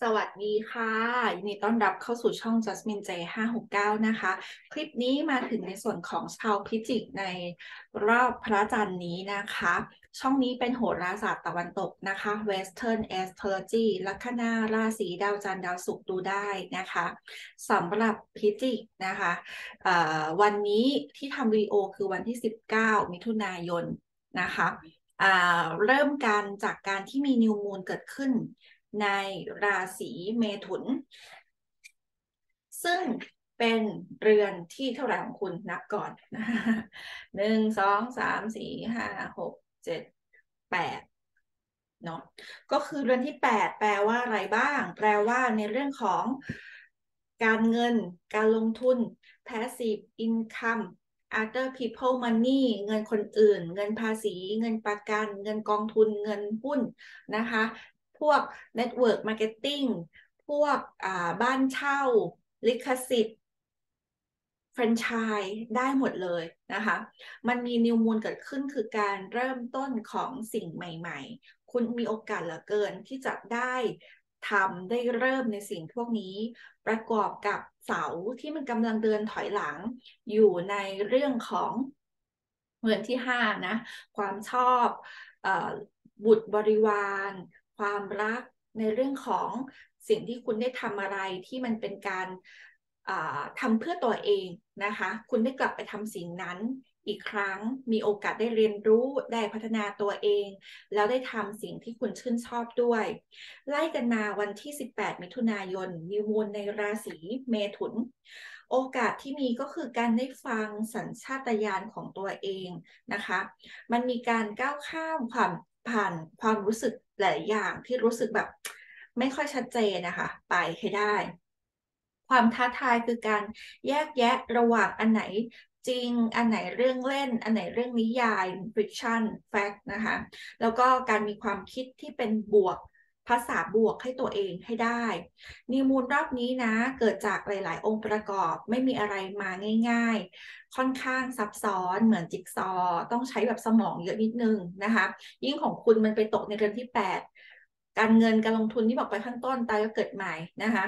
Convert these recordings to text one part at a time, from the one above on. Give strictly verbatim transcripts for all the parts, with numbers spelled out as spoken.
สวัสดีค่ะยินดีต้อนรับเข้าสู่ช่อง Jasmine เจ ห้า หก เก้า นะคะ คลิปนี้มาถึงในส่วนของชาวพิจิกในรอบพระจันทร์นี้นะคะ ช่องนี้เป็นโหราศาสตร์ตะวันตกนะคะ Western Astrology ลัคนาราศีดาวจันทร์ดาวศุกร์ดูได้นะคะสำหรับพิจิกนะคะวันนี้ที่ทำวิดีโอคือวันที่ สิบเก้า มิถุนายนนะคะเริ่มกันจากการที่มีนิวมูนเกิดขึ้นในราศีเมถุนซึ่งเป็นเรือนที่เท่าไหร่ของคุณนับก่อนหนึ่งสองสามสี่ห้าหกเจ็ดแปดเนาะก็คือเรือนที่แปดแปลว่าอะไรบ้างแปลว่าในเรื่องของการเงินการลงทุน passive income other people money เงินคนอื่นเงินภาษีเงินประกันเงินกองทุนเงินหุ้นนะคะพวก network marketing พวกบ้านเช่าลิขสิทธิ์แฟรนไชส์ได้หมดเลยนะคะมันมีนิวมูนเกิดขึ้นคือการเริ่มต้นของสิ่งใหม่ๆคุณมีโอกาสเหลือเกินที่จะได้ทำได้เริ่มในสิ่งพวกนี้ประกอบกับเสาที่มันกำลังเดินถอยหลังอยู่ในเรื่องของเรือนที่ห้านะความชอบบุตรบริวารความรักในเรื่องของสิ่งที่คุณได้ทำอะไรที่มันเป็นการทำเพื่อตัวเองนะคะคุณได้กลับไปทำสิ่งนั้นอีกครั้งมีโอกาสได้เรียนรู้ได้พัฒนาตัวเองแล้วได้ทำสิ่งที่คุณชื่นชอบด้วยไล่กันมาวันที่สิบแปดมิถุนายนนิวมูนในราศีเมถุนโอกาสที่มีก็คือการได้ฟังสัญชาตญาณของตัวเองนะคะมันมีการก้าวข้ามความผ่านความรู้สึกหลายอย่างที่รู้สึกแบบไม่ค่อยชัดเจนนะคะไปให้ได้ความท้าทายคือการแยกแยะระหว่างอันไหนจริงอันไหนเรื่องเล่นอันไหนเรื่องนิยาย fiction fact นะคะแล้วก็การมีความคิดที่เป็นบวกภาษาบวกให้ตัวเองให้ได้นิวมูนรอบนี้นะเกิดจากหลายๆองค์ประกอบไม่มีอะไรมาง่ายๆค่อนข้างซับซ้อนเหมือนจิ๊กซอต้องใช้แบบสมองเยอะนิดนึงนะคะยิ่งของคุณมันไปตกในเดือนที่แปดการเงินการลงทุนที่บอกไปข้างต้นตายก็เกิดใหม่นะคะ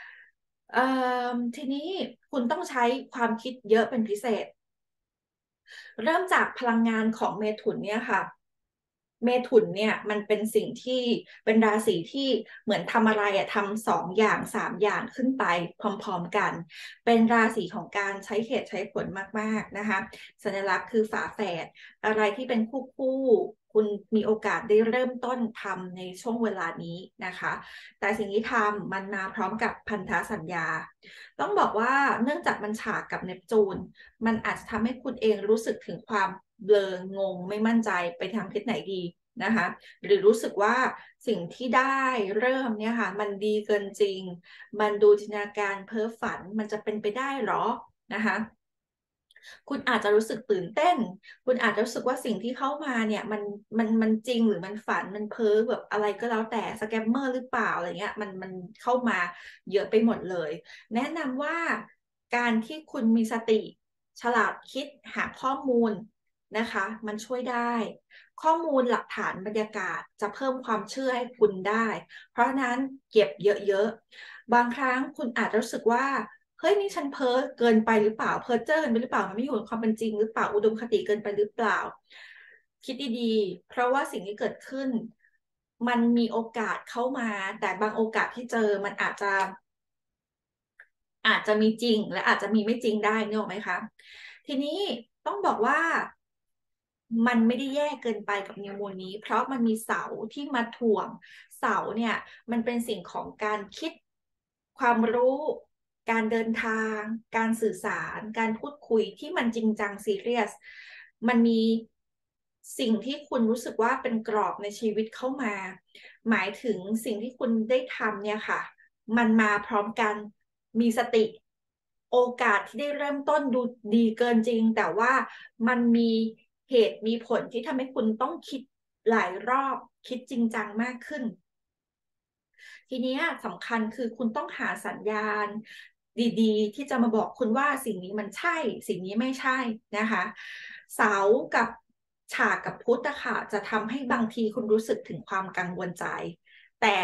ทีนี้คุณต้องใช้ความคิดเยอะเป็นพิเศษเริ่มจากพลังงานของเมถุนเนี่ยค่ะเมถุนเนี่ยมันเป็นสิ่งที่เป็นราศีที่เหมือนทำอะไรอะทำสองอย่างสามอย่างขึ้นไปพร้อมๆกันเป็นราศีของการใช้เหตุใช้ผลมากๆนะคะสัญลักษณ์คือฝาแฝดอะไรที่เป็นคู่คู่คุณมีโอกาสได้เริ่มต้นทำในช่วงเวลานี้นะคะแต่สิ่งที่ทำมันมาพร้อมกับพันธสัญญาต้องบอกว่าเนื่องจากมันฉากกับเนปจูนมันอาจจะทำให้คุณเองรู้สึกถึงความเบลองงไม่มั่นใจไปทางทิศไหนดีนะคะหรือรู้สึกว่าสิ่งที่ได้เริ่มเนี่ยค่ะมันดีเกินจริงมันดูจินตนาการเพ้อฝันมันจะเป็นไปได้หรอนะคะคุณอาจจะรู้สึกตื่นเต้นคุณอาจจะรู้สึกว่าสิ่งที่เข้ามาเนี่ยมันมันมันจริงหรือมันฝันมันเพ้อแบบอะไรก็แล้วแต่สแกมเมอร์หรือเปล่าอะไรเงี้ยมันมันเข้ามาเยอะไปหมดเลยแนะนำว่าการที่คุณมีสติฉลาดคิดหาข้อมูลนะคะมันช่วยได้ข้อมูลหลักฐานบรรยากาศจะเพิ่มความเชื่อให้คุณได้ เพราะนั้นเก็บเยอะๆบางครั้งคุณอาจจะรู้สึกว่าเฮ้ยนี่ฉันเพ้อเกินไปหรือเปล่าเพ้อเจ้อเกินไปหรือเปล่ามันไม่อยู่กับความเป็นจริงหรือเปล่าอุดมคติเกินไปหรือเปล่าคิดดีๆเพราะว่าสิ่งที่เกิดขึ้นมันมีโอกาสเข้ามาแต่บางโอกาสที่เจอมันอาจจะอาจจะมีจริงและอาจจะมีไม่จริงได้เนี่ยหรอไหมคะทีนี้ต้องบอกว่ามันไม่ได้แย่เกินไปกับนิวโมนนี้เพราะมันมีเสาที่มาถ่วงเสาเนี่ยมันเป็นสิ่งของการคิดความรู้การเดินทางการสื่อสารการพูดคุยที่มันจริงจังซีเรียสมันมีสิ่งที่คุณรู้สึกว่าเป็นกรอบในชีวิตเข้ามาหมายถึงสิ่งที่คุณได้ทำเนี่ยค่ะมันมาพร้อมกันมีสติโอกาสที่ได้เริ่มต้นดูดีเกินจริงแต่ว่ามันมีเหตุมีผลที่ทำให้คุณต้องคิดหลายรอบคิดจริงจังมากขึ้นทีนี้สำคัญคือคุณต้องหาสัญญาณดีๆที่จะมาบอกคุณว่าสิ่งนี้มันใช่สิ่งนี้ไม่ใช่นะคะเสากับฉากกับพุทธะค่ะจะทำให้บางทีคุณรู้สึกถึงความกังวลใจแต่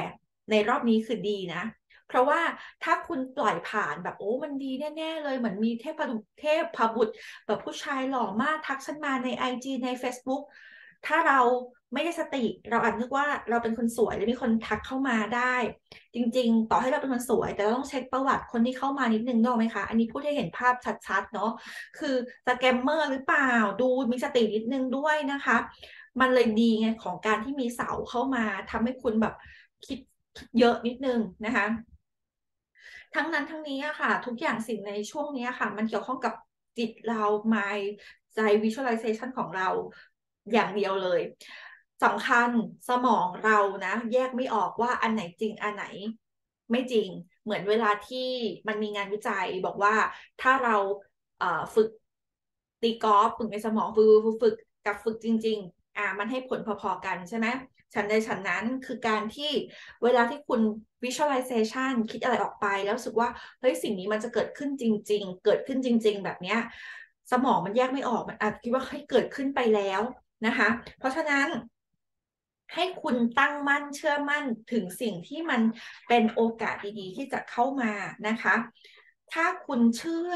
ในรอบนี้คือดีนะเพราะว่าถ้าคุณปล่อยผ่านแบบโอ้มันดีแน่ๆเลยเหมือนมีเทพบุตรเทพบุตรแบบผู้ชายหล่อมากทักฉันมาใน ไอ จี ใน เฟซบุ๊ก ถ้าเราไม่ได้สติเราอาจนึกว่าเราเป็นคนสวยแล้วมีคนทักเข้ามาได้จริงๆต่อให้เราเป็นคนสวยแต่เราต้องเช็คประวัติคนที่เข้ามานิดนึงนึกออกไหมคะอันนี้พูดให้เห็นภาพชัดๆเนาะคือสแกมเมอร์หรือเปล่าดูมีสตินิดนึงด้วยนะคะมันเลยดีไงของการที่มีเสาเข้ามาทำให้คุณแบบคิดเยอะนิดนึงนะคะทั้งนั้นทั้งนี้อะค่ะทุกอย่างสิ่งในช่วงนี้ค่ะมันเกี่ยวข้องกับจิตเรา mind ใจ visualization ของเราอย่างเดียวเลยสำคัญสมองเรานะแยกไม่ออกว่าอันไหนจริงอันไหนไม่จริงเหมือนเวลาที่มันมีงานวิจัยบอกว่าถ้าเราเอ่อฝึกตีกอล์ฟฝึกในสมองฝึกฝึกกับฝึกจริงๆอ่ามันให้ผลพอๆกันใช่ไหมฉันใดฉันนั้นคือการที่เวลาที่คุณ visualization คิดอะไรออกไปแล้วรู้สึกว่าเฮ้ยสิ่งนี้มันจะเกิดขึ้นจริงๆเกิดขึ้นจริงๆแบบเนี้ยสมองมันแยกไม่ออกมันอาจคิดว่าเฮ้ยเกิดขึ้นไปแล้วนะคะเพราะฉะนั้นให้คุณตั้งมั่นเชื่อมั่นถึงสิ่งที่มันเป็นโอกาสดีๆที่จะเข้ามานะคะถ้าคุณเชื่อ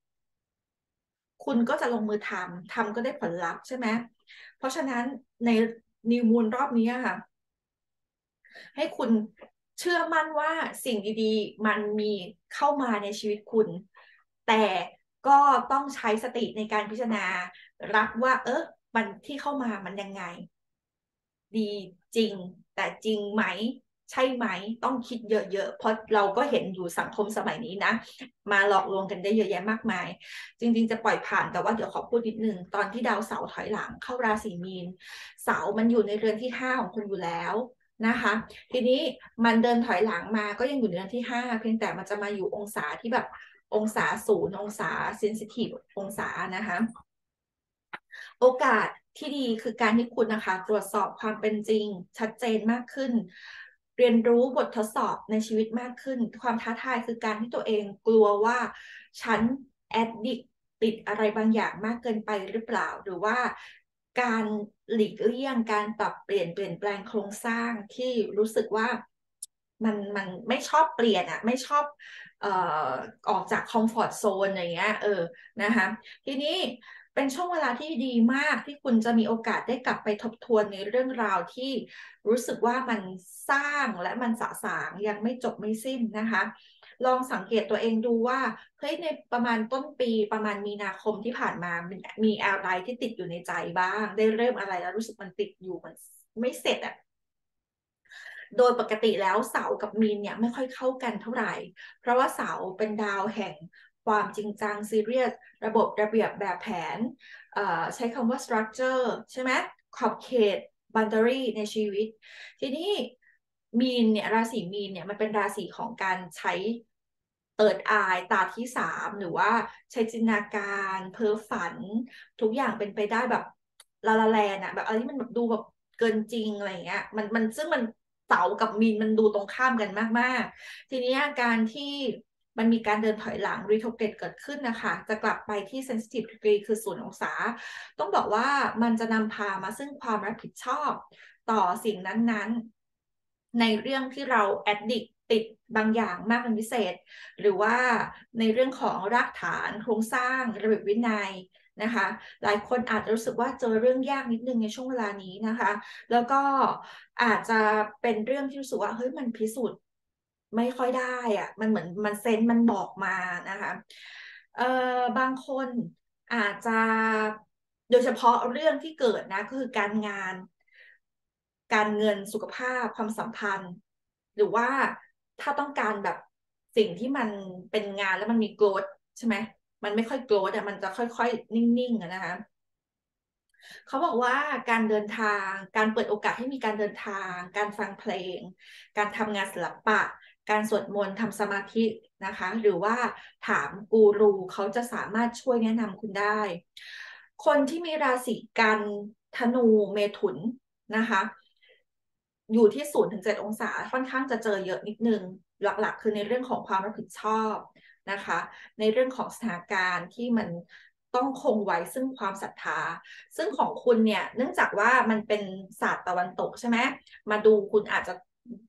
คุณก็จะลงมือทำทำก็ได้ผลลัพธ์ใช่ไหมเพราะฉะนั้นในนิวมูนรอบนี้ค่ะให้คุณเชื่อมั่นว่าสิ่งดีๆมันมีเข้ามาในชีวิตคุณแต่ก็ต้องใช้สติในการพิจารณารับว่าเออมันที่เข้ามามันยังไง ดีจริงแต่จริงไหมใช่ไหมต้องคิดเยอะๆเพราะเราก็เห็นอยู่สังคมสมัยนี้นะมาหลอกลวงกันได้เยอะแยะมากมายจริงๆจะปล่อยผ่านแต่ว่าเดี๋ยวขอพูดนิดนึงตอนที่ดาวเสาร์ถอยหลังเข้าราศีมีนเสาร์มันอยู่ในเรือนที่ห้าของคุณอยู่แล้วนะคะทีนี้มันเดินถอยหลังมาก็ยังอยู่ในเรือนที่ห้าเพียงแต่มันจะมาอยู่องศาที่แบบองศาศูนย์องศาเซนซิทีฟองศานะคะ โอกาสที่ดีคือการที่คุณนะคะตรวจสอบความเป็นจริงชัดเจนมากขึ้นเรียนรู้บททดสอบในชีวิตมากขึ้นความท้าทายคือการที่ตัวเองกลัวว่าฉันแอดดิกติดอะไรบางอย่างมากเกินไปหรือเปล่าหรือว่าการหลีกเลี่ยงการปรับเปลี่ยนเปลี่ยนแปลงโครงสร้างที่รู้สึกว่ามันมันไม่ชอบเปลี่ยนอะไม่ชอบเอ่อออกจากคอมฟอร์ z โซนอย่างเงี้ยเออนะคะทีนี้ เป็นช่วงเวลาที่ดีมากที่คุณจะมีโอกาสได้กลับไปทบทวนในเรื่องราวที่รู้สึกว่ามันสร้างและมันสะสางยังไม่จบไม่สิ้นนะคะลองสังเกตตัวเองดูว่าเฮ้ยในประมาณต้นปีประมาณมีนาคมที่ผ่านมามีอะไรที่ติดอยู่ในใจบ้างได้เริ่มอะไรแล้วรู้สึกมันติดอยู่มันไม่เสร็จอ่ะ โดยปกติแล้วเสาร์กับมีนเนี่ยไม่ค่อยเข้ากันเท่าไหร่ เพราะว่าเสาร์เป็นดาวแห่งความจริงจังซีเรียสระบบระเบียบแบบแผนใช้คำว่า structure ใช่ไหมขอบเขต boundary ในชีวิต ทีนี้มีนเนี่ยราศีมีนเนี่ยมันเป็นราศีของการใช้เติร์ดอายตาที่สามหรือว่าใช้จินตนาการเพ้อฝันทุกอย่างเป็นไปได้แบบลาลาแลนอะแบบอะไรที่มันแบบดูแบบเกินจริงอะไรเงี้ยมันมันซึ่งมันเสากับมีนมันดูตรงข้ามกันมากๆทีนี้การที่มันมีการเดินถอยหลัง retrograde เกิดขึ้นนะคะจะกลับไปที่ sensitive degree คือศูนย์องศาต้องบอกว่ามันจะนำพามาซึ่งความรับผิดชอบต่อสิ่งนั้นๆในเรื่องที่เรา addict ติดบางอย่างมากเป็นพิเศษหรือว่าในเรื่องของรากฐานโครงสร้างระเบียบวินัยนะคะหลายคนอาจจะรู้สึกว่าเจอเรื่องยากนิดนึงในช่วงเวลานี้นะคะแล้วก็อาจจะเป็นเรื่องที่รู้สึกว่าเฮ้ยมันพิสูจน์ไม่ค่อยได้อะมันเหมือนมันเซนส์มันบอกมานะคะเอ่อบางคนอาจจะโดยเฉพาะเรื่องที่เกิดนะก็คือการงานการเงินสุขภาพความสัมพันธ์หรือว่าถ้าต้องการแบบสิ่งที่มันเป็นงานแล้วมันมีโกรธใช่ไหมมันไม่ค่อยโกรธแต่มันจะค่อยๆนิ่งๆนะคะ เขาบอกว่าการเดินทาง การเปิดโอกาสให้มีการเดินทาง การฟังเพลง การทำงานศิลปะ การสวดมนต์ทำสมาธินะคะ หรือว่าถามกูรูเขาจะสามารถช่วยแนะนำคุณได้ คนที่มีราศีกันธนูเมถุนนะคะอยู่ที่ศูนย์ถึงเจ็ดองศาค่อนข้างจะเจอเยอะนิดนึงหลักๆคือในเรื่องของความรับผิดชอบนะคะในเรื่องของสถานการณ์ที่มันต้องคงไว้ซึ่งความศรัทธาซึ่งของคุณเนี่ยเนื่องจากว่ามันเป็นศาสตร์ตะวันตกใช่ไหมมาดูคุณอาจจะ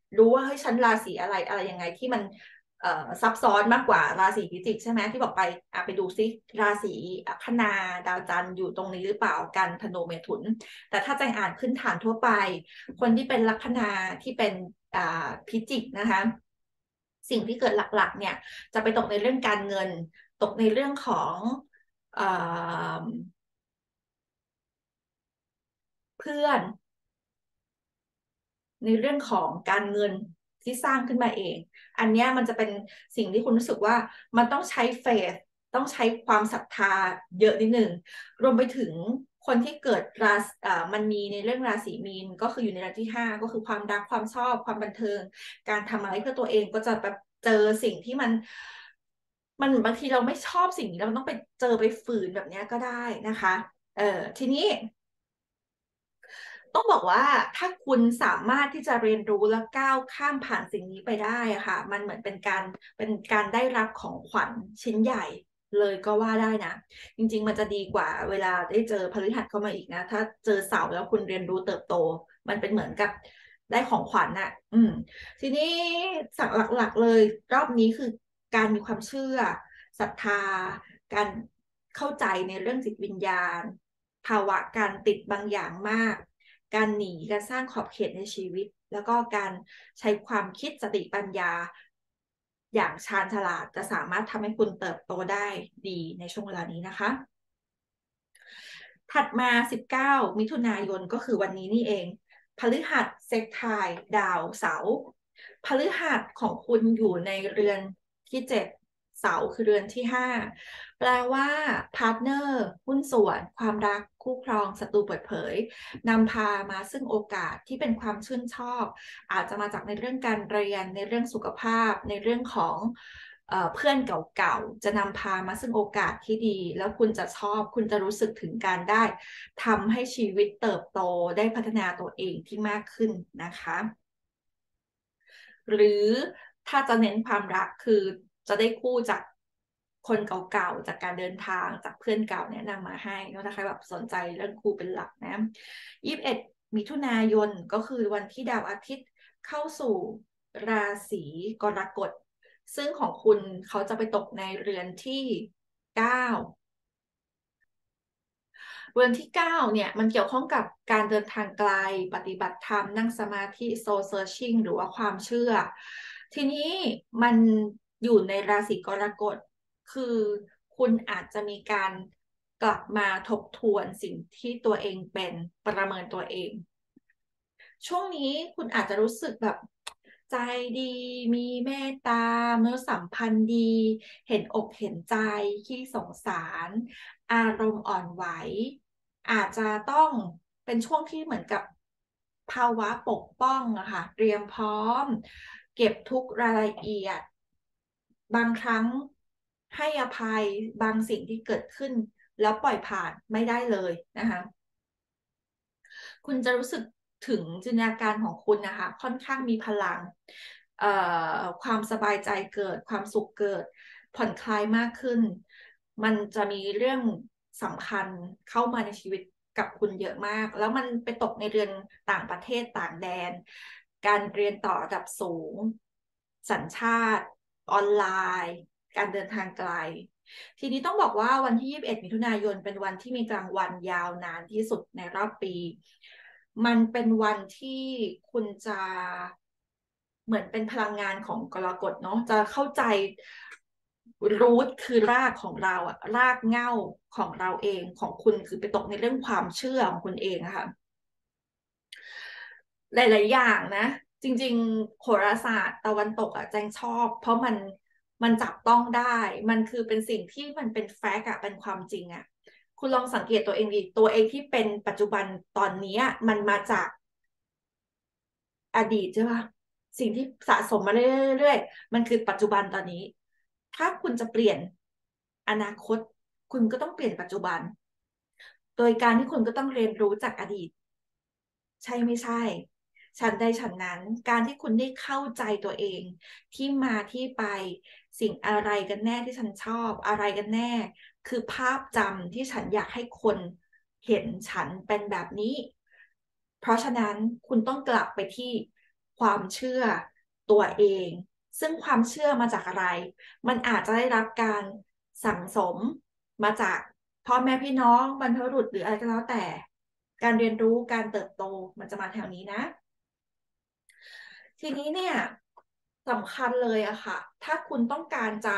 รู้ว่าเฮ้ยฉันราศีอะไรอะไรยังไงที่มันเอ่อซับซ้อนมากกว่าราศีพิจิกใช่ไหมที่บอกไปอ่ะไปดูซิราศีลัคนาดาวจันทร์อยู่ตรงนี้หรือเปล่ากันธนูเมถุนแต่ถ้าแจงอ่านพื้นฐานทั่วไปคนที่เป็นลัคนาที่เป็นอ่าพิจิกนะคะสิ่งที่เกิดหลักๆเนี่ยจะไปตกในเรื่องการเงินตกในเรื่องของเอ่อเพื่อน ในเรื่องของการเงินที่สร้างขึ้นมาเอง อันนี้มันจะเป็นสิ่งที่คุณรู้สึกว่ามันต้องใช้เฟธต้องใช้ความศรัทธาเยอะนิดหนึ่งรวมไปถึงคนที่เกิดราศีอ่ามันมีในเรื่องราศีมีนก็คืออยู่ในราศีที่ห้าก็คือความรักความชอบความบันเทิงการทำอะไรเพื่อตัวเองก็จะแบบเจอสิ่งที่มันมันบางทีเราไม่ชอบสิ่งนี้เราต้องไปเจอไปฝืนแบบนี้ก็ได้นะคะเออทีนี้ ต้องบอกว่าถ้าคุณสามารถที่จะเรียนรู้และก้าวข้ามผ่านสิ่งนี้ไปได้อะค่ะมันเหมือนเป็นการเป็นการได้รับของขวัญชิ้นใหญ่เลยก็ว่าได้นะจริงๆมันจะดีกว่าเวลาได้เจอพฤหัสเข้ามาอีกนะถ้าเจอเสาร์แล้วคุณเรียนรู้เติบโตมันเป็นเหมือนกับได้ของขวัญน่ะอืมทีนี้สักหลักๆเลยรอบนี้คือการมีความเชื่อศรัทธาการเข้าใจในเรื่องจิตวิญญาณภาวะการติดบางอย่างมาก การหนีการสร้างขอบเขตในชีวิตแล้วก็การใช้ความคิดสติปัญญาอย่างชาญฉลาดจะสามารถทำให้คุณเติบโตได้ดีในช่วงเวลานี้นะคะถัดมาสิบเก้ามิถุนายนก็คือวันนี้นี่เองพฤหัสเซกไทายดาวเสาร์พฤหัสของคุณอยู่ในเรือนที่เจ็ดเสาร์คือเรือนที่ห้าแปลว่าพาร์ทเนอร์หุ้นส่วนความรักคู่ครองศัตรูเปิดเผยนำพามาซึ่งโอกาสที่เป็นความชื่นชอบอาจจะมาจากในเรื่องการเรียนในเรื่องสุขภาพในเรื่องของเอ่อเพื่อนเก่าๆจะนำพามาซึ่งโอกาสที่ดีแล้วคุณจะชอบคุณจะรู้สึกถึงการได้ทำให้ชีวิตเติบโตได้พัฒนาตัวเองที่มากขึ้นนะคะหรือถ้าจะเน้นความรักคือจะได้คู่จากคนเก่าๆจากการเดินทางจากเพื่อนเก่าแนะนำมาให้ก็ถ้าใครแบบสนใจเรื่องคู่เป็นหลักนะยี่สิบเอ็ดมิถุนายนก็คือวันที่ดาวอาทิตย์เข้าสู่ราศีกรกฎซึ่งของคุณเขาจะไปตกในเรือนที่เก้า เรือนที่เก้าเนี่ยมันเกี่ยวข้องกับการเดินทางไกลปฏิบัติธรรมนั่งสมาธิโซเซอร์ชิ่งหรือว่าความเชื่อทีนี้มันอยู่ในราศีกรกฎคือคุณอาจจะมีการกลับมาทบทวนสิ่งที่ตัวเองเป็นประเมินตัวเองช่วงนี้คุณอาจจะรู้สึกแบบใจดีมีเมตตามนุษยสัมพันธ์ดีเห็นอกเห็นใจขี้สงสารอารมณ์อ่อนไหว อาจจะต้องเป็นช่วงที่เหมือนกับภาวะปกป้องอะค่ะเตรียมพร้อมเก็บทุกรายละเอียดบางครั้งให้อภัยบางสิ่งที่เกิดขึ้นแล้วปล่อยผ่านไม่ได้เลยนะคะคุณจะรู้สึกถึงจินตนาการของคุณนะคะค่อนข้างมีพลังเอ่อความสบายใจเกิดความสุขเกิดผ่อนคลายมากขึ้นมันจะมีเรื่องสำคัญเข้ามาในชีวิตกับคุณเยอะมากแล้วมันไปตกในเรือนต่างประเทศต่างแดนการเรียนต่อระดับสูงสัญชาติออนไลน์การเดินทางไกลทีนี้ต้องบอกว่าวันที่ยี่สิบเอ็ดมิถุนายนเป็นวันที่มีกลางวันยาวนานที่สุดในรอบปีมันเป็นวันที่คุณจะเหมือนเป็นพลังงานของกรกฎเนาะจะเข้าใจรูทคือรากของเราอะรากเหง้าของเราเองของคุณคือไปตกในเรื่องความเชื่อของคุณเองอะค่ะ หลายๆอย่างนะจริงๆโหราศาสตร์ตะวันตกอ่ะแจงชอบเพราะมันมันจับต้องได้มันคือเป็นสิ่งที่มันเป็นแฟกต์อะเป็นความจริงอะคุณลองสังเกตตัวเองดิตัวเองที่เป็นปัจจุบันตอนนี้มันมาจากอดีตใช่ปะสิ่งที่สะสมมาเรื่อยๆมันคือปัจจุบันตอนนี้ถ้าคุณจะเปลี่ยนอนาคตคุณก็ต้องเปลี่ยนปัจจุบันโดยการที่คุณก็ต้องเรียนรู้จากอดีต ใช่ไม่ใช่ฉันใดฉันนั้นการที่คุณได้เข้าใจตัวเองที่มาที่ไปสิ่งอะไรกันแน่ที่ฉันชอบอะไรกันแน่คือภาพจำที่ฉันอยากให้คนเห็นฉันเป็นแบบนี้เพราะฉะนั้นคุณต้องกลับไปที่ความเชื่อตัวเองซึ่งความเชื่อมาจากอะไรมันอาจจะได้รับการสั่งสมมาจากพ่อแม่พี่น้องบรรพบุรุษหรืออะไรก็แล้วแต่การเรียนรู้การเติบโตมันจะมาแถวนี้นะทีนี้เนี่ยสำคัญเลยอะค่ะถ้าคุณต้องการจะ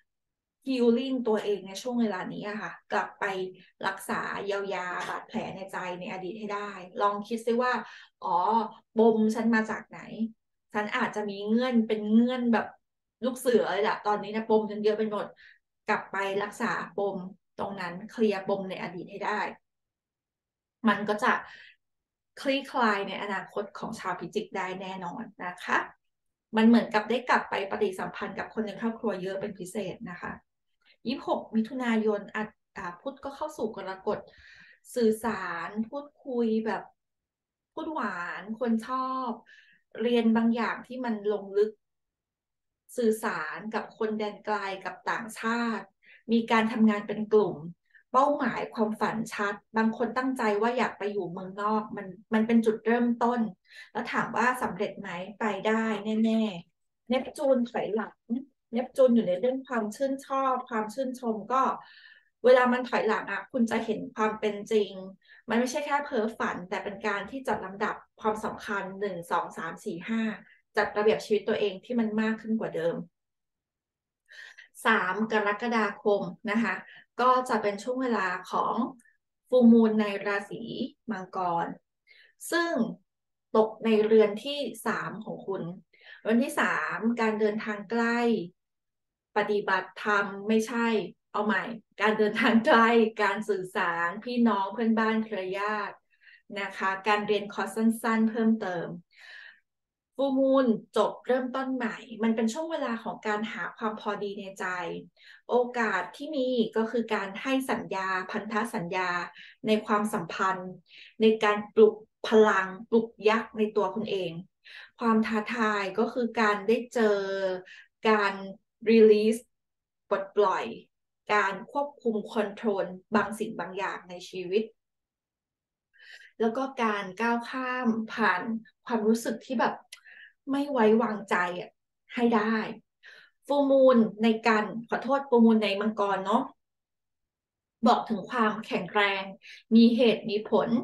healing ตัวเองในช่วงเวลานี้อะค่ะกลับไปรักษาเยียวยาบาดแผลในใจในอดีตให้ได้ลองคิดซิว่าอ๋อปมฉันมาจากไหนฉันอาจจะมีเงื่อนเป็นเงื่อนแบบลูกเสือเลยแหละตอนนี้นะปมฉันเยอะไปหมดกลับไปรักษาปมตรงนั้นเคลียร์ปมในอดีตให้ได้มันก็จะคลี่คลายในอนาคตของชาวพิจิกได้แน่นอนนะคะมันเหมือนกับได้กลับไปปฏิสัมพันธ์กับคนในครอบครัวเยอะเป็นพิเศษนะคะยี่สิบหกมิถุนายนอ่ะอ่าพุธก็เข้าสู่กรกฎสื่อสารพูดคุยแบบพูดหวานคนชอบเรียนบางอย่างที่มันลงลึกสื่อสารกับคนแดนไกลกับต่างชาติมีการทำงานเป็นกลุ่ม เป้าหมายความฝันชัดบางคนตั้งใจว่าอยากไปอยู่เมืองนอกมันมันเป็นจุดเริ่มต้นแล้วถามว่าสำเร็จไหมไปได้แน่ๆเนปจูนถอยหลังเนปจูนอยู่ในเรื่องความชื่นชอบความชื่นชมก็เวลามันถอยหลังอ่ะคุณจะเห็นความเป็นจริงมันไม่ใช่แค่เพ้อฝันแต่เป็นการที่จัดลำดับความสำคัญหนึ่งสองสามสี่ห้าจัดระเบียบชีวิตตัวเองที่มันมากขึ้นกว่าเดิม สามกรกฎาคมนะคะก็จะเป็นช่วงเวลาของฟูลมูนในราศีมังกรซึ่งตกในเรือนที่สามของคุณเรือนที่สามการเดินทางใกล้ปฏิบัติธรรมไม่ใช่เอาใหม่การเดินทางใกล้การสื่อสารพี่น้องเพื่อนบ้านเครือญาตินะคะการเรียนคอร์สสั้นๆเพิ่มเติม ฟูลมูนจบเริ่มต้นใหม่มันเป็นช่วงเวลาของการหาความพอดีในใจโอกาสที่มีก็คือการให้สัญญาพันธสัญญาในความสัมพันธ์ในการปลุกพลังปลุกยักษ์ในตัวคุณเองความท้าทายก็คือการได้เจอการ release ปลดปล่อยการควบคุมคอนโทรลบางสิ่งบางอย่างในชีวิต แล้วก็การก้าวข้ามผ่านความรู้สึกที่แบบไม่ไว้วางใจอะให้ได้ฟูมูลในกันขอโทษฟูมูลในมังกรเนาะบอกถึงความแข็งแรงมีเหตุมีผล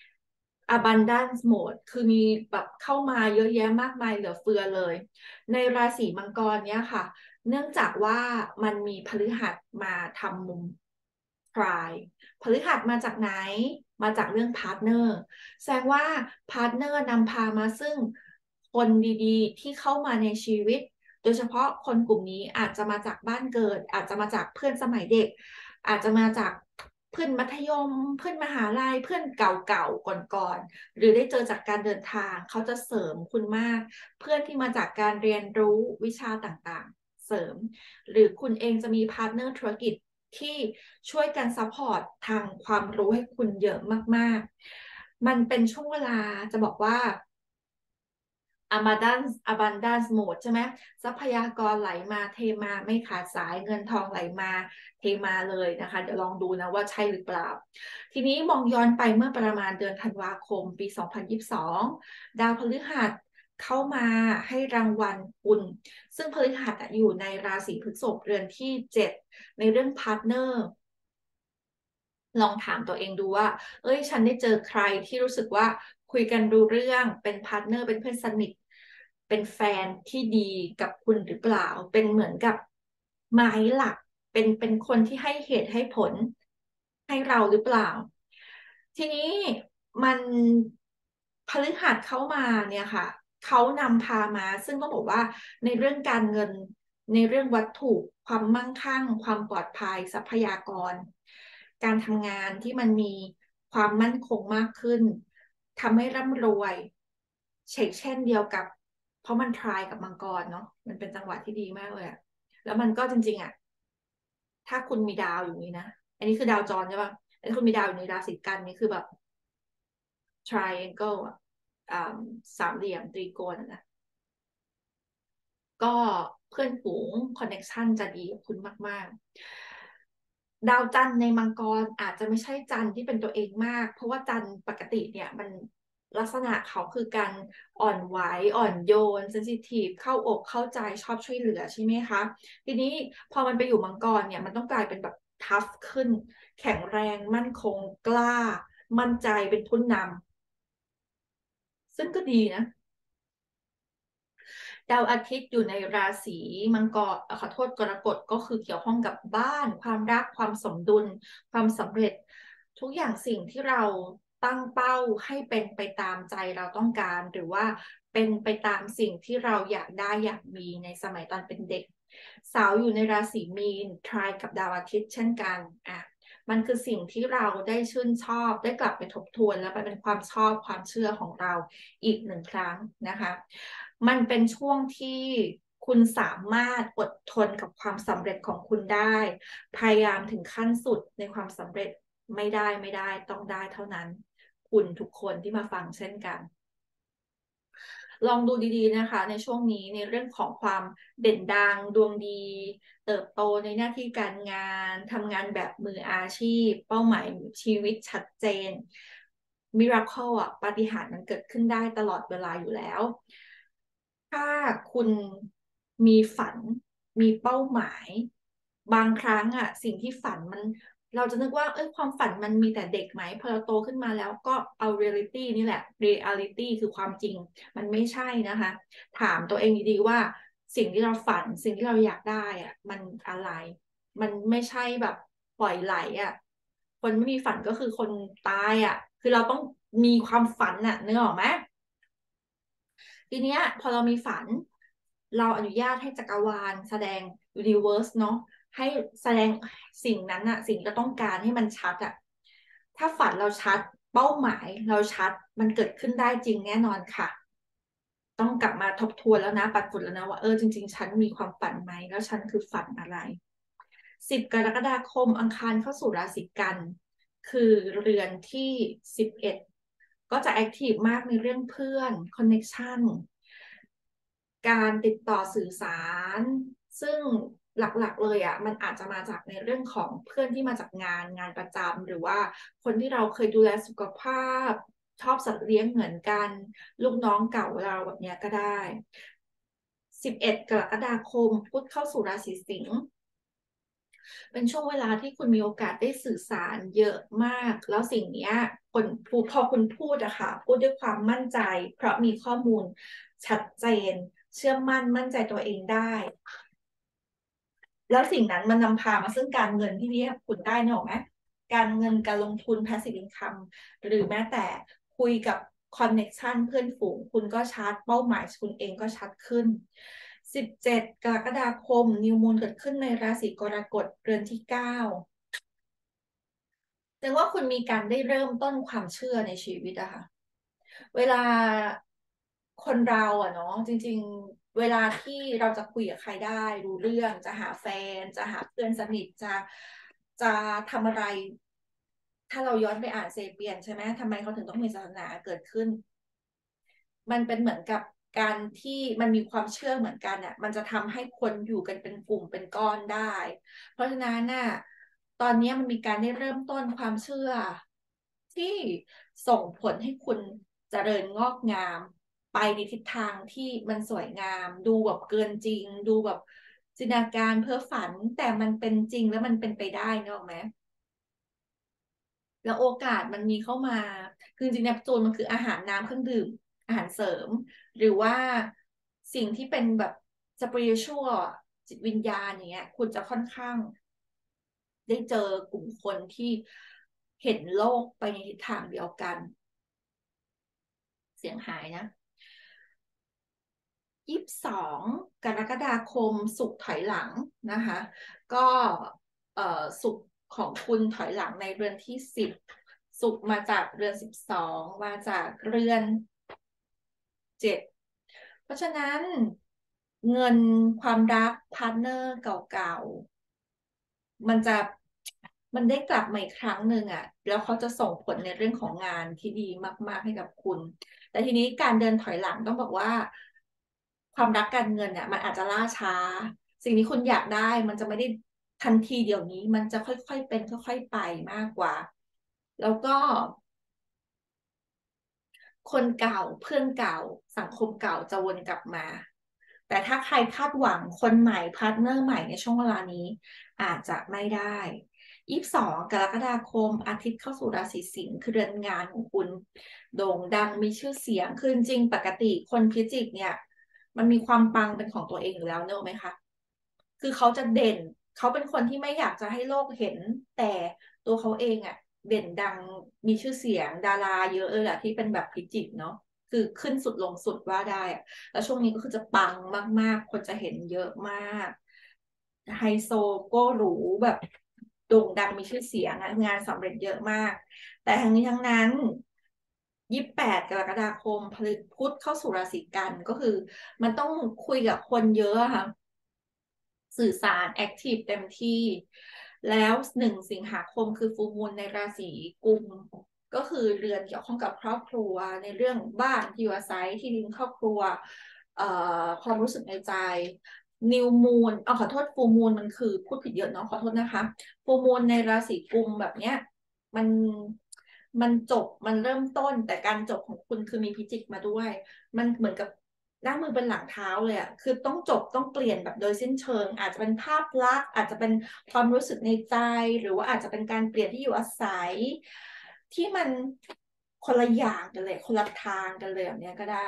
abundance mode คือมีแบบเข้ามาเยอะแยะมากมายเหลือเฟือเลยในราศีมังกรเนี้ยค่ะเนื่องจากว่ามันมีพฤหัสมาทำมุมพรายพฤหัสมาจากไหนมาจากเรื่องพาร์ทเนอร์แสดงว่าพาร์ทเนอร์นำพามาซึ่งคนดีๆที่เข้ามาในชีวิตโดยเฉพาะคนกลุ่มนี้อาจจะมาจากบ้านเกิดอาจจะมาจากเพื่อนสมัยเด็กอาจจะมาจากเพื่อนมัธยมเพื่อนมหาลัยเพื่อนเก่าๆก่อนๆหรือได้เจอจากการเดินทางเขาจะเสริมคุณมากเพื่อนที่มาจากการเรียนรู้วิชาต่างๆเสริมหรือคุณเองจะมีพาร์ทเนอร์ธุรกิจที่ช่วยกันซัพพอร์ตทางความรู้ให้คุณเยอะมากๆมันเป็นช่วงเวลาจะบอกว่า abundance abundance mode ใช่ไหมทรัพยากรไหลมาเทมาไม่ขาดสายเงินทองไหลมาเทมาเลยนะคะเดี๋ยวลองดูนะว่าใช่หรือเปล่าทีนี้มองย้อนไปเมื่อประมาณเดือนธันวาคมปีสองพันยี่สิบสองดาวพฤหัสเข้ามาให้รางวัลคุณซึ่งพฤหัสอยู่ในราศีพฤษภเรือนที่เจ็ดในเรื่องพาร์ทเนอร์ลองถามตัวเองดูว่าเอ้ยฉันได้เจอใครที่รู้สึกว่าคุยกันรู้เรื่องเป็นพาร์ทเนอร์เป็นเพื่อนสนิทเป็นแฟนที่ดีกับคุณหรือเปล่าเป็นเหมือนกับไม้หลักเป็นเป็นคนที่ให้เหตุให้ผลให้เราหรือเปล่าทีนี้มันพฤหัสเข้ามาเนี่ยค่ะเขานำพามาซึ่งต้องบอกว่าในเรื่องการเงินในเรื่องวัตถุความมั่งคั่งความปลอดภัยทรัพยากรการทำงานที่มันมีความมั่นคงมากขึ้นทำให้ร่ำรวยเช็คเช่นเดียวกับเพราะมันทรายกับมังกรเนาะมันเป็นจังหวะที่ดีมากเลยอะแล้วมันก็จริงๆอะถ้าคุณมีดาวอยู่นี้นะอันนี้คือดาวจรใช่ปะอันนี้คุณมีดาวอยู่ในราศีกันนี่คือแบบ triangle อะอ่าสามเหลี่ยมตรีโกณอะนะ ก็เพื่อนฝูงคอนเน็กชันจะดีกับคุณมากๆดาวจันทร์ในมังกรอาจจะไม่ใช่จันทร์ที่เป็นตัวเองมากเพราะว่าจันทร์ปกติเนี่ยมันลักษณะเขาคือการอ่อนไหวอ่อนโยนเซนซิทีฟเข้าอกเข้าใจชอบช่วยเหลือใช่ไหมคะทีนี้พอมันไปอยู่มังกรเนี่ยมันต้องกลายเป็นแบบทัฟขึ้นแข็งแรงมั่นคงกล้ามั่นใจเป็นผู้นำซึ่งก็ดีนะ ดาวอาทิตย์อยู่ในราศีมังกรเอ่อขอโทษกรกฎก็คือเกี่ยวข้องกับบ้านความรักความสมดุลความสำเร็จทุกอย่างสิ่งที่เราตั้งเป้าให้เป็นไปตามใจเราต้องการหรือว่าเป็นไปตามสิ่งที่เราอยากได้อยากมีในสมัยตอนเป็นเด็กเสาร์อยู่ในราศีมีนทรายกับดาวอาทิตย์เช่นกันอ่ะมันคือสิ่งที่เราได้ชื่นชอบได้กลับไปทบทวนแล้วไปเป็นความชอบความเชื่อของเราอีกหนึ่งครั้งนะคะ มันเป็นช่วงที่คุณสามารถอดทนกับความสำเร็จของคุณได้พยายามถึงขั้นสุดในความสำเร็จไม่ได้ไม่ได้ต้องได้เท่านั้นคุณทุกคนที่มาฟังเช่นกันลองดูดีๆนะคะในช่วงนี้ในเรื่องของความเด่นดังดวงดีเติบโตในหน้าที่การงานทำงานแบบมืออาชีพเป้าหมายชีวิตชัดเจนมิราเคิลอ่ะปาฏิหาริย์มันเกิดขึ้นได้ตลอดเวลาอยู่แล้ว ถ้าคุณมีฝันมีเป้าหมายบางครั้งอ่ะสิ่งที่ฝันมันเราจะนึกว่าเอ้ยความฝันมันมีแต่เด็กไหมพอเราโตขึ้นมาแล้วก็เอาเรียลิตี้นี่แหละเรียลิตี้คือความจริงมันไม่ใช่นะคะถามตัวเองดีๆว่าสิ่งที่เราฝันสิ่งที่เราอยากได้อ่ะมันอะไรมันไม่ใช่แบบปล่อยไหลอ่ะคนไม่มีฝันก็คือคนตายอ่ะคือเราต้องมีความฝันอ่ะนึกออกไหม ทีเนี้ยพอเรามีฝันเราอนุญาตให้จักรวาลแสดงยูนิเว r ร์สเนาะให้แสดงสิ่งนั้นอะสิ่งที่เราต้องการให้มันชัดอะถ้าฝันเราชัดเป้าหมายเราชัดมันเกิดขึ้นได้จริงแน่นอนค่ะต้องกลับมาทบทวนแล้วนะปัดฝุ่นแล้วนะว่าเออจริงๆฉันมีความฝันไหมแล้วฉันคือฝันอะไรสิบกรกฎาคมอังคารเข้าสู่ราศีกันคือเรือนที่สิบเอ็ดก็จะแอคทีฟมากในเรื่องเพื่อนคอนเน็กชัน การติดต่อสื่อสารซึ่งหลักๆเลยอ่ะมันอาจจะมาจากในเรื่องของเพื่อนที่มาจากงานงานประจำหรือว่าคนที่เราเคยดูแลสุขภาพชอบสัตว์เลี้ยงเหมือนกันลูกน้องเก่าเราแบบเนี้ยก็ได้สิบเอ็ดกรกฎาคมพุธเข้าสู่ราศีสิงห์ เป็นช่วงเวลาที่คุณมีโอกาสได้สื่อสารเยอะมากแล้วสิ่งเนี้ยคนพูดพอคุณพูดอะค่ะพูดด้วยความมั่นใจเพราะมีข้อมูลชัดเจนเชื่อมั่นมั่นใจตัวเองได้แล้วสิ่งนั้นมันนำพามาซึ่งการเงินที่เรียกคุณได้เนกอะไหมการเงินการลงทุน passive income หรือแม้แต่คุยกับคอนเน็กชันเพื่อนฝูงคุณก็ชัดเป้าหมายคุณเองก็ชัดขึ้นสิบเจ็ดกรกฎาคมนิวมูนเกิดขึ้นในราศีกรกฎเรือนที่เก้า แต่ว่าคุณมีการได้เริ่มต้นความเชื่อในชีวิตอะค่ะเวลาคนเราอะเนาะจริงๆเวลาที่เราจะคุยกับใครได้รู้เรื่องจะหาแฟนจะหาเพื่อนสนิทจะจะทำอะไรถ้าเราย้อนไปอ่านเซเปียนใช่ไหมทำไมเขาถึงต้องมีศาสนาเกิดขึ้น มันเป็นเหมือนกับการที่มันมีความเชื่อเหมือนกันอ่ะมันจะทำให้คนอยู่กันเป็นกลุ่มเป็นก้อนได้ เพราะฉะนั้นน่ะตอนนี้มันมีการได้เริ่มต้นความเชื่อที่ส่งผลให้คุณเจริญงอกงามไปในทิศทางที่มันสวยงามดูแบบเกินจริงดูแบบจินตนาการเพ้อฝันแต่มันเป็นจริงแล้วมันเป็นไปได้เนกอะไหม แล้วโอกาสมันมีเข้ามา คือจริงๆเนปจูนมันคืออาหารน้ำเครื่องดื่มอาหารเสริม หรือว่าสิ่งที่เป็นแบบสปิริชวลจิตวิญญาณอย่างเงี้ยคุณจะค่อนข้างได้เจอกลุ่มคนที่เห็นโลกไปในทิศทางเดียวกัน เสียงหายนะยี่สิบสองกรกฎาคมศุกร์ถอยหลังนะคะก็เอ่อศุกร์ของคุณถอยหลังในเรือนที่สิบศุกร์มาจากเรือนสิบสองมาจากเรือนเจ็ดเพราะฉะนั้นเงินความรักพาร์ทเนอร์เก่าๆมันจะมันได้กลับมาอีกครั้งหนึ่งอ่ะแล้วเขาจะส่งผลในเรื่องของงานที่ดีมากๆให้กับคุณแต่ทีนี้การเดินถอยหลังต้องบอกว่าความรักการเงินเนี่ยมันอาจจะล่าช้าสิ่งที่คุณอยากได้มันจะไม่ได้ทันทีเดี๋ยวนี้มันจะค่อยๆเป็นค่อยๆไปมากกว่าแล้วก็คนเก่าเพื่อนเก่าสังคมเก่าจะวนกลับมาแต่ถ้าใครคาดหวังคนใหม่พาร์ทเนอร์ใหม่ในช่วงเวลานี้อาจจะไม่ได้ยี่สิบสองกรกฎาคมอาทิตย์เข้าสู่ราศีสิงห์คือเรือนงานของคุณโด่งดังมีชื่อเสียงคือจริงปกติคนพิจิกเนี่ยมันมีความปังเป็นของตัวเองอยู่แล้วเนอะไหมคะคือเขาจะเด่นเขาเป็นคนที่ไม่อยากจะให้โลกเห็นแต่ตัวเขาเองอะเด่นดังมีชื่อเสียงดาราเยอะเลยแหละที่เป็นแบบพิจิกเนาะคือขึ้นสุดลงสุดว่าได้อะแล้วช่วงนี้ก็คือจะปังมากๆคนจะเห็นเยอะมากไฮโซก็หรูแบบโด่งดังมีชื่อเสียงอะงานสำเร็จเยอะมากแต่ทั้งนี้ทั้งนั้นยี่สิบแปดกรกฎาคมพฤพุธเข้าสู่ราศีกันก็คือมันต้องคุยกับคนเยอะอะค่ะ สื่อสารแอคทีฟเต็มที่แล้วหนึ่งสิงหาคมคือฟูลมูนในราศีกุมก็คือเรือนเกี่ยวข้องกับครอบครัวในเรื่องบ้านที่อยู่อาศัยที่ดินครอบครัวเอ่อความรู้สึกในใจนิวมูนเอาขอโทษฟูลมูนมันคือพูดผิดเยอะเนาะขอโทษนะคะฟูลมูนในราศีกุมแบบเนี้ยมันมันจบมันเริ่มต้นแต่การจบของคุณคือมีพิจิกมาด้วยมันเหมือนกับ ล้างมือเป็นหลังเท้าเลยอ่ะคือต้องจบต้องเปลี่ยนแบบโดยสิ้นเชิงอาจจะเป็นภาพลักษณ์อาจจะเป็นความรู้สึกในใจหรือว่าอาจจะเป็นการเปลี่ยนที่อยู่อาศัยที่มันคนละอย่างกันเลยคนละทางกันเลยแบบนี้ก็ได้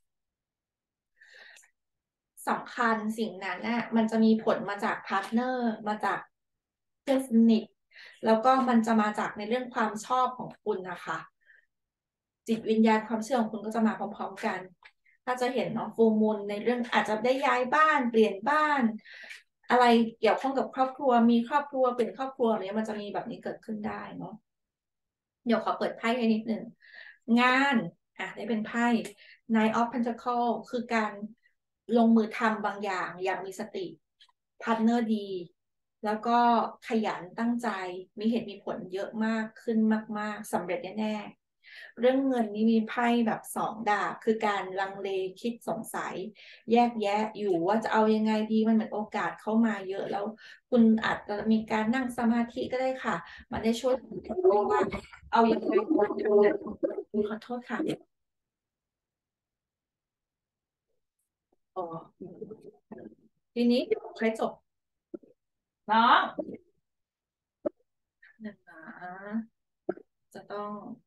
สำคัญสิ่งนั้นน่ะมันจะมีผลมาจากพาร์ทเนอร์มาจากเพื่อนสนิทแล้วก็มันจะมาจากในเรื่องความชอบของคุณนะคะจิตวิญญาณความเชื่อของคุณก็จะมาพร้อมๆกัน ถ้าจะเห็นเนาะฟูลมูนในเรื่องอาจจะได้ย้ายบ้านเปลี่ยนบ้านอะไรเกี่ยวข้องกับครอบครัวมีครอบครัวเป็นครอบครัวอะไรเนี้ยมันจะมีแบบนี้เกิดขึ้นได้เนาะเดี๋ยวขอเปิดไพ่ให้นิดหนึ่งงานอ่ะได้เป็นไพ่ Nine of Pentacles คือการลงมือทำบางอย่างอย่างมีสติพาร์ทเนอร์ดีแล้วก็ขยันตั้งใจมีเหตุมีผลเยอะมากขึ้นมากๆสำเร็จแน่ๆเรื่องเงินนี่มีไพ่แบบสองดาบคือการลังเลคิดสงสัยแยกแยะอยู่ว่าจะเอายังไงดีมันเหมือนโอกาสเข้ามาเยอะแล้วคุณอาจจะมีการนั่งสมาธิก็ได้ค่ะมันได้ช่วยว่าเอายังไงขอโทษค่ะอ๋อทีนี้เดี๋ยวใช้จบน้องหนึ่งนะจะต้อง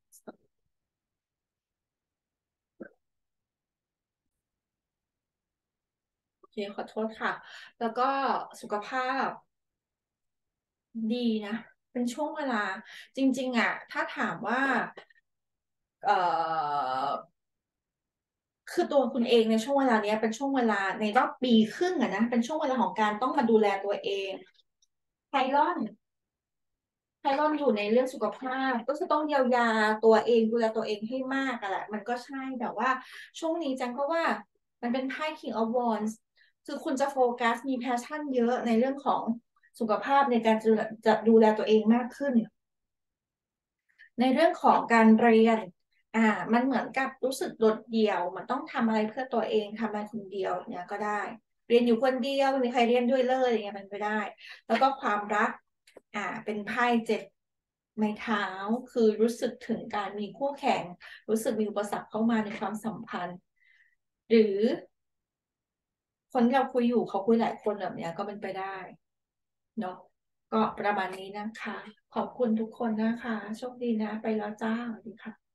โอเคขอโทษค่ะแล้วก็สุขภาพ ดีนะเป็นช่วงเวลาจริงๆอ่ะถ้าถามว่าเอ่อคือตัวคุณเองในช่วงเวลาเนี้ยเป็นช่วงเวลาในรอบปีครึ่งอะนะเป็นช่วงเวลาของการต้องมาดูแลตัวเองไพลอน ไพลอนอยู่ในเรื่องสุขภาพก็จะต้องเยียวยาตัวเองดูแลตัวเองให้มากอะแหละมันก็ใช่แต่ว่าช่วงนี้จังก็ว่ามันเป็นไพ่ King of Wands คือคุณจะโฟกัสมีแพชชั่นเยอะในเรื่องของสุขภาพในการจะจะดูแลตัวเองมากขึ้น ในเรื่องของการเรียนอ่ามันเหมือนกับรู้สึกโดดเดี่ยวมันต้องทำอะไรเพื่อตัวเองทำอะไรคนเดียวเนี่ยก็ได้เรียนอยู่คนเดียวไม่มีใครเรียนด้วยเลยอย่างเงี้ยมันไปได้แล้วก็ความรักอ่าเป็นไพ่เจ็ดไม้เท้าคือรู้สึกถึงการมีคู่แข่งรู้สึกมีอุปสรรคเข้ามาในความสัมพันธ์หรือคนที่เราคุยอยู่เขาคุยหลายคนแบบเนี้ยก็เป็นไปได้เนาะก็ประมาณนี้นะคะขอบคุณทุกคนนะคะโชคดีนะไปแล้วจ้าสวัสดีค่ะ